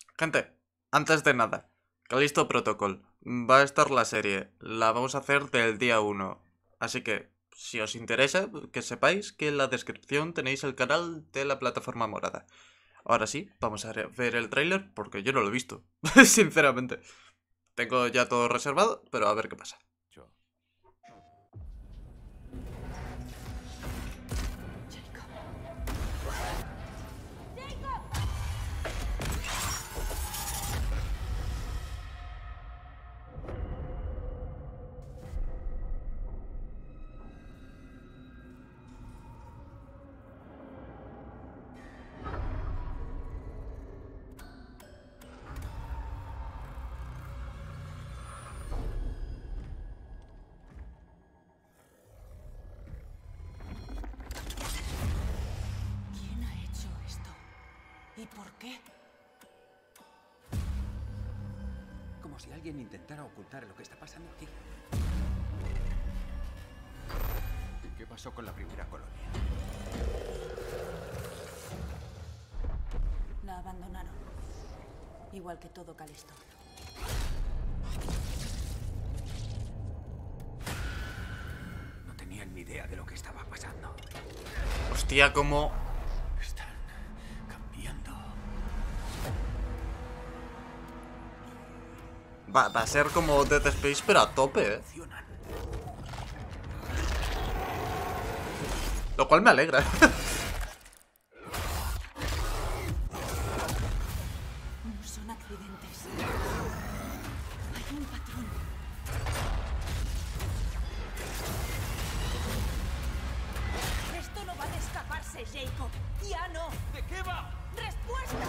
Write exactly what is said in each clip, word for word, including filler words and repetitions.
Gente, antes de nada, Callisto Protocol. Va a estar la serie. La vamos a hacer del día uno. Así que, si os interesa, que sepáis que en la descripción tenéis el canal de la plataforma morada. Ahora sí, vamos a ver el tráiler porque yo no lo he visto. Sinceramente. Tengo ya todo reservado, pero a ver qué pasa. ¿Quién ha hecho esto? ¿Y por qué? Como si alguien intentara ocultar lo que está pasando aquí. ¿Y qué pasó con la primera colonia? La abandonaron. Igual que todo Callisto. No tenían ni idea de lo que estaba pasando. Hostia, como... Están cambiando. Va, va a ser como Dead Space, pero a tope, ¿eh? Funcionan. Lo cual me alegra. No son accidentes. Hay un patrón. Esto no va a escaparse, Jacob. ¡Ya no! ¿De qué va? ¡Respuesta!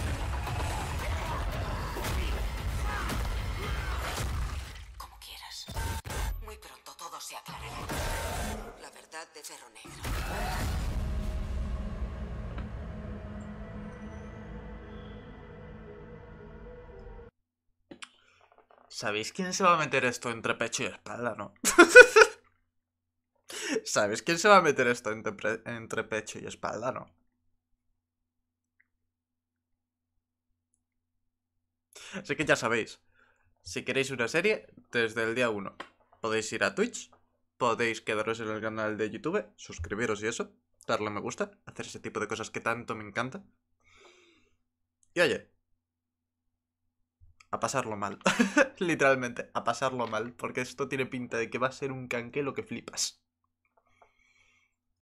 Como quieras. Muy pronto todo se aclarará. La verdad de Ferro Negro. ¿Sabéis quién se va a meter esto entre pecho y espalda, no? ¿Sabéis quién se va a meter esto entre, pre- entre pecho y espalda, no? Así que ya sabéis. Si queréis una serie, desde el día uno. Podéis ir a Twitch. Podéis quedaros en el canal de YouTube. Suscribiros y eso. Darle a me gusta. Hacer ese tipo de cosas que tanto me encanta. Y oye. A pasarlo mal. Literalmente, a pasarlo mal. Porque esto tiene pinta de que va a ser un canque lo que flipas.